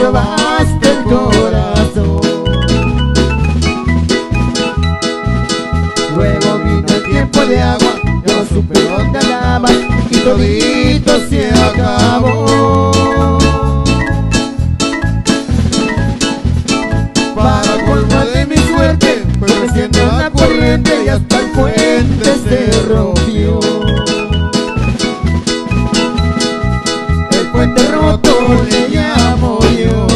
robaste el corazón. Luego vino el tiempo de agua, yo no supe dónde andabas y todito se acabó. Para colmo de mi suerte, fue creciendo la corriente y hasta el puente se rompió. El puente roto le llamo yo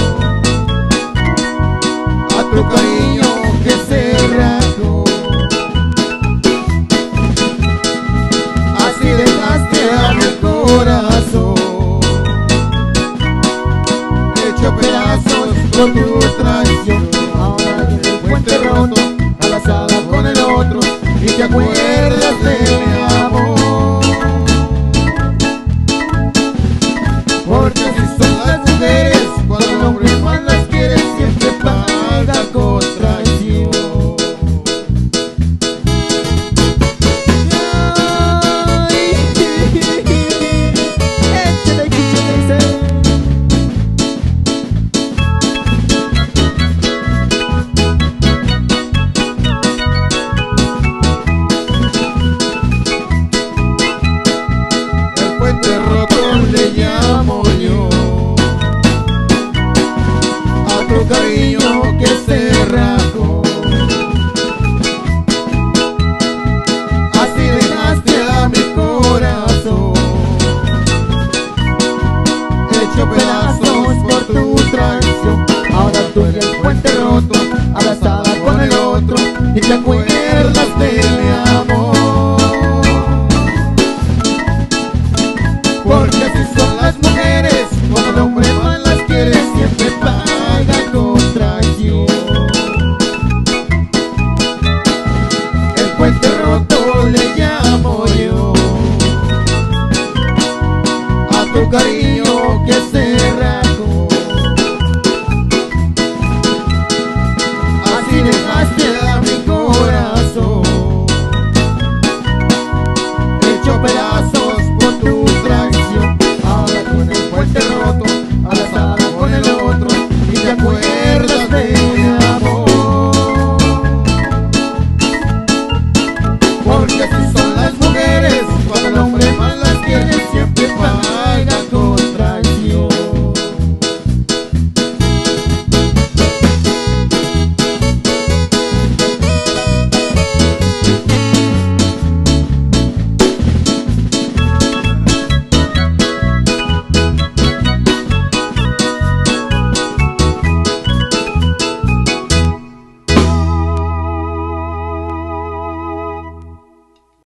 a tu cariño que se rajó. Así dejaste a mi corazón hecho pedazos por tu traición. Ahora viene el puente roto, abrazada con el otro, y te acuerdas de mi amor. Porque así son las mujeres, cuando el hombre más las quiere siempre paga con traición. El puente roto le llamo yo a tu cariño que se rajó. Así dejaste a mi corazón hecho pedazos por tu traición. Ahora tú en el puente roto, abrazada con el otro, y te acuerdas